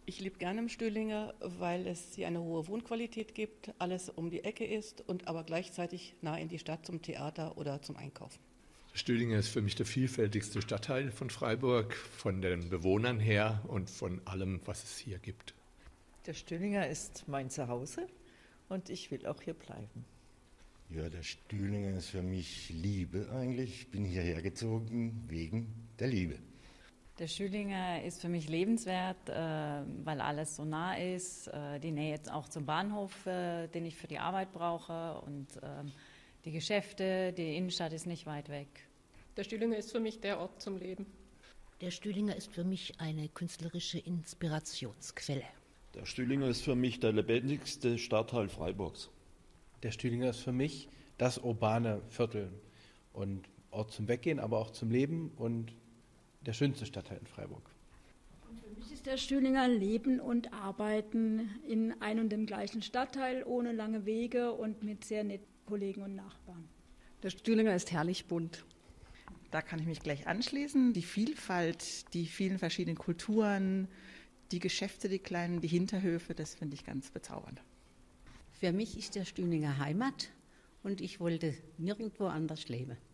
Ich lebe gerne im Stühlinger, weil es hier eine hohe Wohnqualität gibt, alles um die Ecke ist und aber gleichzeitig nah in die Stadt zum Theater oder zum Einkaufen. Stühlinger ist für mich der vielfältigste Stadtteil von Freiburg, von den Bewohnern her und von allem, was es hier gibt. Der Stühlinger ist mein Zuhause und ich will auch hier bleiben. Ja, der Stühlinger ist für mich Liebe eigentlich. Ich bin hierher gezogen wegen der Liebe. Der Stühlinger ist für mich lebenswert, weil alles so nah ist. Die Nähe jetzt auch zum Bahnhof, den ich für die Arbeit brauche. Und die Geschäfte, die Innenstadt ist nicht weit weg. Der Stühlinger ist für mich der Ort zum Leben. Der Stühlinger ist für mich eine künstlerische Inspirationsquelle. Der Stühlinger ist für mich der lebendigste Stadtteil Freiburgs. Der Stühlinger ist für mich das urbane Viertel und Ort zum Weggehen, aber auch zum Leben und der schönste Stadtteil in Freiburg. Und für mich ist der Stühlinger Leben und Arbeiten in einem und dem gleichen Stadtteil, ohne lange Wege und mit sehr netten Kollegen und Nachbarn. Der Stühlinger ist herrlich bunt. Da kann ich mich gleich anschließen. Die Vielfalt, die vielen verschiedenen Kulturen, die Geschäfte, die kleinen, die Hinterhöfe, das finde ich ganz bezaubernd. Für mich ist der Stühlinger Heimat und ich wollte nirgendwo anders leben.